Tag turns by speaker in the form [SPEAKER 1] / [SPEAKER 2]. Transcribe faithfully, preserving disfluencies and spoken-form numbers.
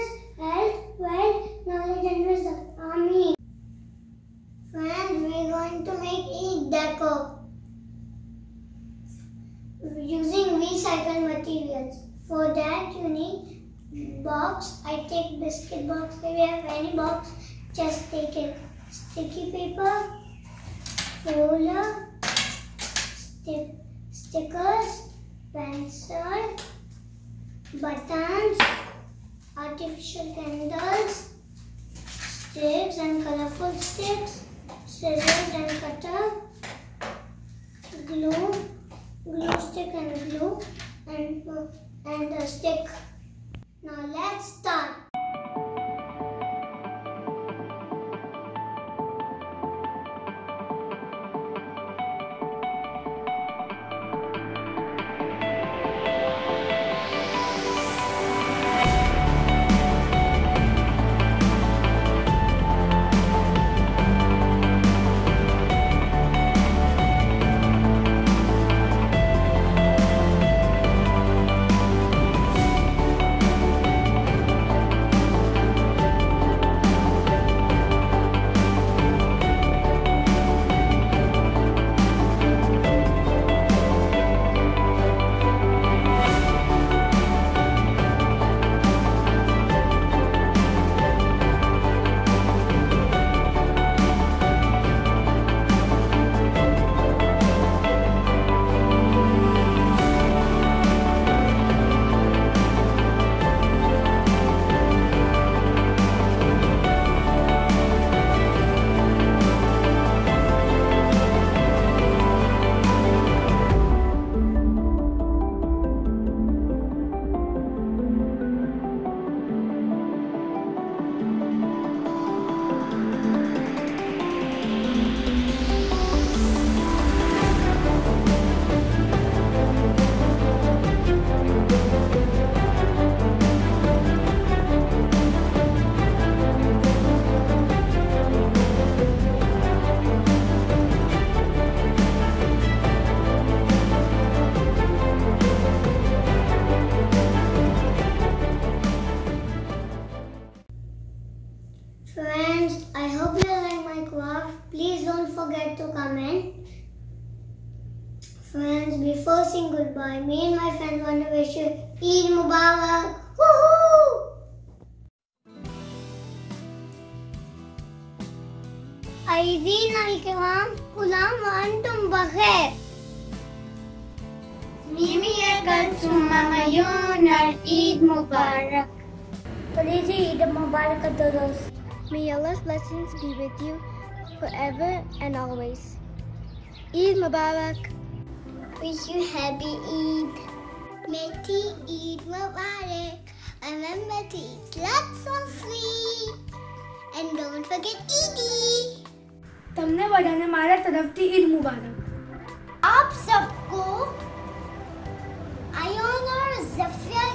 [SPEAKER 1] happiness, health, wealth, knowledge and wisdom. Amen. Friends, we're going to make Eid decor using recycled materials. For that you need box. I take biscuit box. If you have any box, just take it. Sticky paper, roller, stick, stickers, pencil, buttons, artificial candles, sticks and colorful sticks, scissors and cutter, glue, glue stick and glue, and, and a stick. Now let's start. Friends, I hope you like my craft. Please don't forget to comment. Friends, before saying goodbye, me and my friends want to wish you Eid Mubarak. Woohoo! Aydin al-Kiram, Kulam wa antum bakhair.
[SPEAKER 2] Mimiyakat summa ngayon at Eid Mubarak.
[SPEAKER 1] Please Eid Mubarak a todos.
[SPEAKER 3] May Allah's blessings be with you forever and always. Eid Mubarak.
[SPEAKER 1] Wish you happy Eid. Meti Eid Mubarak. Remember to eat lots of sweet. And don't forget Eid.
[SPEAKER 2] तुमने बधाने मारा तरफ थी ईद मुबारक।
[SPEAKER 1] आप सबको ion और ज़फ़िया